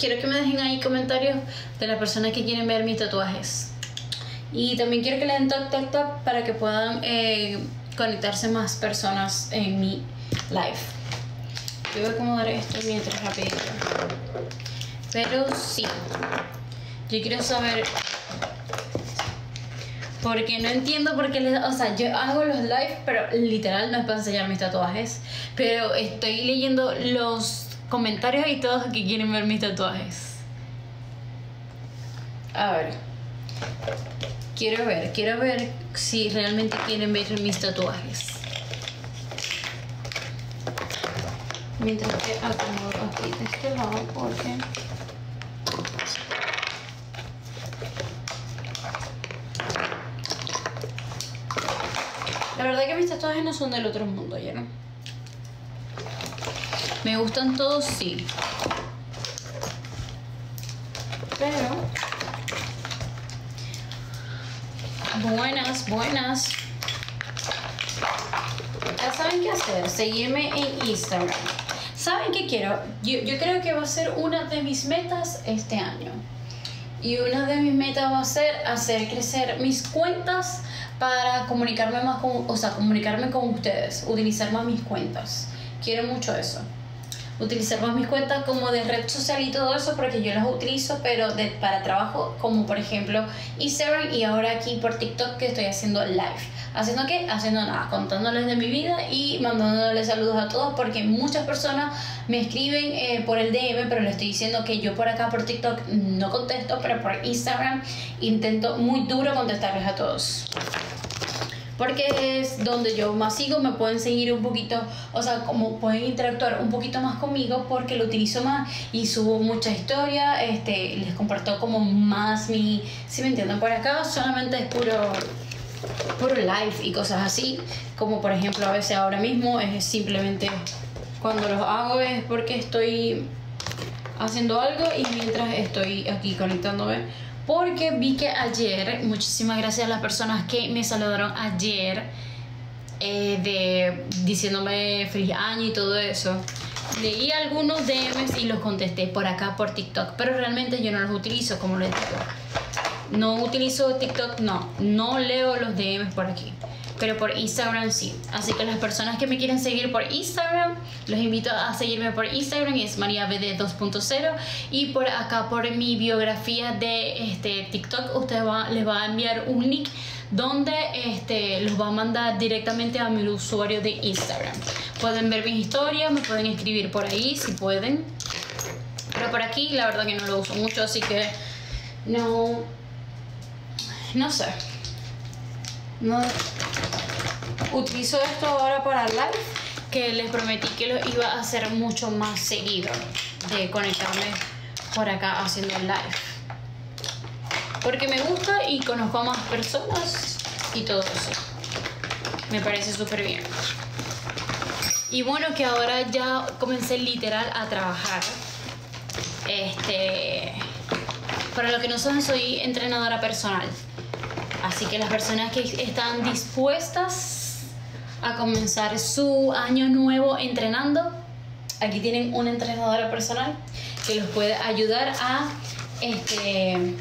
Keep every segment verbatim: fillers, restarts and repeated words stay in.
quiero que me dejen ahí comentarios de las personas que quieren ver mis tatuajes. Y también quiero que le den toc toc toc para que puedan eh, conectarse más personas en mi live. Yo voy a acomodar esto mientras rapidito. Pero sí, yo quiero saber, porque no entiendo por qué les, o sea, yo hago los live, pero literal no es para enseñar mis tatuajes, pero estoy leyendo los comentarios y todos que quieren ver mis tatuajes. A ver, quiero ver, quiero ver si realmente quieren ver mis tatuajes. Mientras que acomodo aquí de este lado, porque la verdad que mis tatuajes no son del otro mundo, ¿ya no? Me gustan todos, sí. Pero buenas, buenas. Ya saben qué hacer, seguirme en Instagram. ¿Saben qué quiero? Yo, yo creo que va a ser una de mis metas este año. Y una de mis metas va a ser hacer crecer mis cuentas para comunicarme más con, o sea, comunicarme con ustedes, utilizar más mis cuentas. Quiero mucho eso. Utilizar más mis cuentas como de red social y todo eso, porque yo las utilizo, pero de, para trabajo, como por ejemplo Instagram, y ahora aquí por TikTok que estoy haciendo live. ¿Haciendo qué? Haciendo nada, contándoles de mi vida y mandándoles saludos a todos, porque muchas personas me escriben eh, por el D M, pero les estoy diciendo que yo por acá por TikTok no contesto, pero por Instagram intento muy duro contestarles a todos, porque es donde yo más sigo. Me pueden seguir un poquito, o sea, como pueden interactuar un poquito más conmigo, porque lo utilizo más y subo mucha historia, este, les comparto como más mi, si me entienden, por acá solamente es puro puro live y cosas así, como por ejemplo a veces ahora mismo es simplemente cuando los hago es porque estoy haciendo algo y mientras estoy aquí conectándome, porque vi que ayer, muchísimas gracias a las personas que me saludaron ayer eh, de diciéndome feliz año y todo eso. Leí algunos D Ms y los contesté por acá por TikTok, pero realmente yo no los utilizo, como les digo. No utilizo TikTok, no, no leo los D Ms por aquí, pero por Instagram sí. Así que las personas que me quieren seguir por Instagram, los invito a seguirme por Instagram, es María B D dos punto cero, y por acá por mi biografía de este, TikTok, usted va, les va a enviar un link donde este, los va a mandar directamente a mi usuario de Instagram. Pueden ver mis historias, me pueden escribir por ahí si pueden, pero por aquí la verdad que no lo uso mucho, así que no... No sé, no utilizo esto ahora para live, que les prometí que lo iba a hacer mucho más seguido, de conectarme por acá haciendo live, porque me gusta y conozco a más personas y todo eso. Me parece súper bien. Y bueno, que ahora ya comencé literal a trabajar. Este, para los que no saben, soy entrenadora personal. Así que las personas que están dispuestas a comenzar su año nuevo entrenando, aquí tienen una entrenadora personal que los puede ayudar a, este,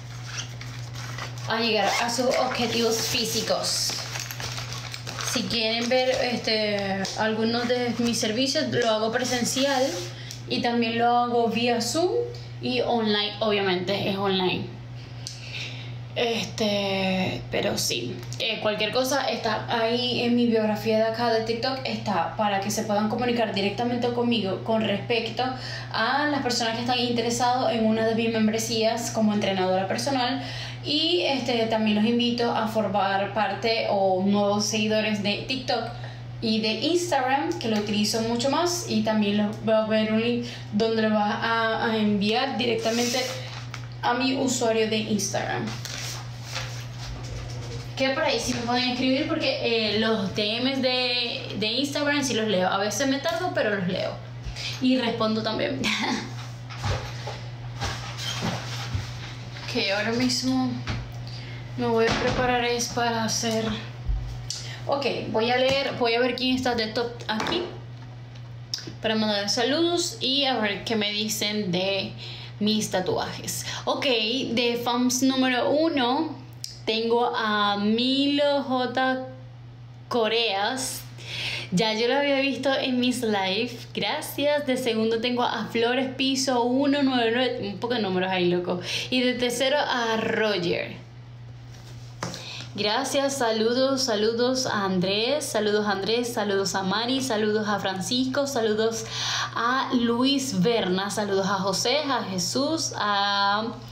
a llegar a sus objetivos físicos. Si quieren ver este, algunos de mis servicios, lo hago presencial y también lo hago vía Zoom y online, obviamente es online. Este, pero sí, eh, cualquier cosa está ahí en mi biografía de acá de TikTok, está para que se puedan comunicar directamente conmigo con respecto a las personas que están interesados en una de mis membresías como entrenadora personal. Y este, también los invito a formar parte o nuevos seguidores de TikTok y de Instagram, que lo utilizo mucho más, y también los va a ver un link donde lo vas a, a enviar directamente a mi usuario de Instagram. Que por ahí sí me pueden escribir, porque eh, los D Ms de, de Instagram sí los leo. A veces me tardo, pero los leo. Y respondo también. Que ahora mismo me voy a preparar es para hacer... Ok, voy a leer, voy a ver quién está de top aquí para mandar saludos y a ver qué me dicen de mis tatuajes. Ok, de fans número uno tengo a Milo J. Coreas. Ya yo lo había visto en mis live. Gracias. De segundo tengo a Flores Piso ciento noventa y nueve. Un poco de números ahí, loco. Y de tercero a Roger. Gracias, saludos, saludos a Andrés, saludos a Andrés, saludos a Mari, saludos a Francisco, saludos a Luis Berna, saludos a José, a Jesús, a